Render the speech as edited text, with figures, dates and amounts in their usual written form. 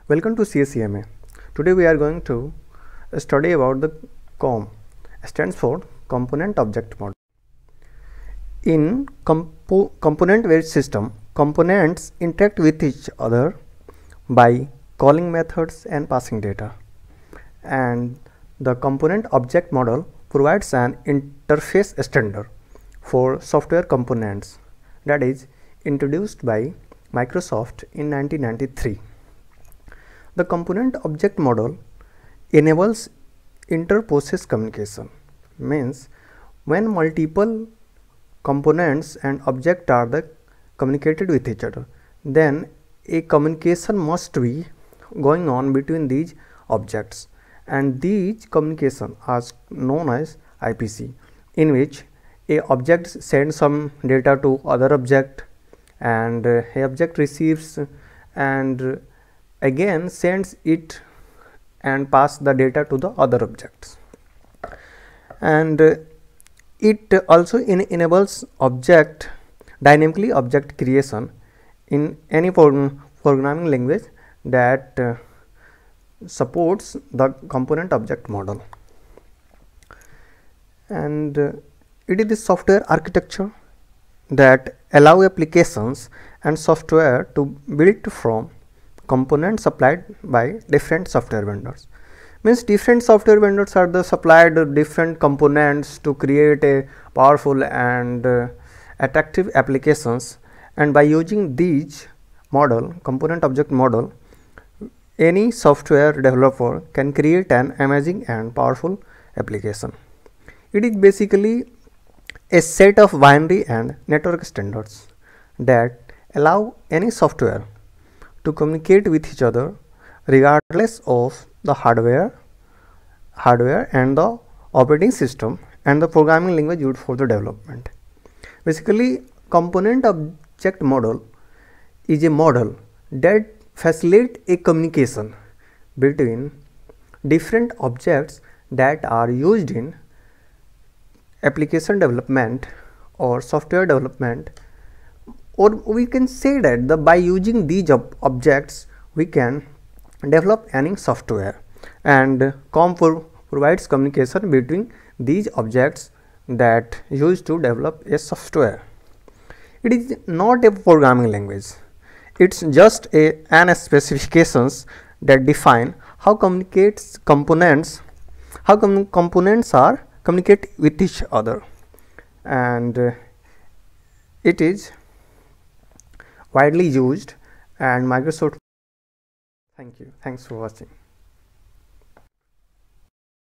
Welcome to CSEMA. Today we are going to study about the COM, stands for Component Object Model. In component-based system, components interact with each other by calling methods and passing data. And the component object model provides an interface standard for software components that is introduced by Microsoft in 1993. The component object model enables inter-process communication, means when multiple components and objects are communicated with each other, then a communication must be going on between these objects, and these communication are known as IPC, in which a object sends some data to other object, and a object receives and again sends it and pass the data to the other objects. And it also enables dynamically object creation in any programming language that supports the component object model. And it is the software architecture that allow applications and software to build from components supplied by different software vendors. Means different software vendors are supplied different components to create a powerful and attractive applications, and by using these component object model, any software developer can create an amazing and powerful application. It is basically a set of binary and network standards that allow any software to communicate with each other regardless of the hardware and the operating system and the programming language used for the development. Basically, component object model is a model that facilitates a communication between different objects that are used in application development or software development, or we can say that by using these objects we can develop any software, and COM provides communication between these objects that used to develop a software. It is not a programming language, it's just an specifications that define how components are communicate with each other, and it is widely used and Microsoft. Thanks for watching.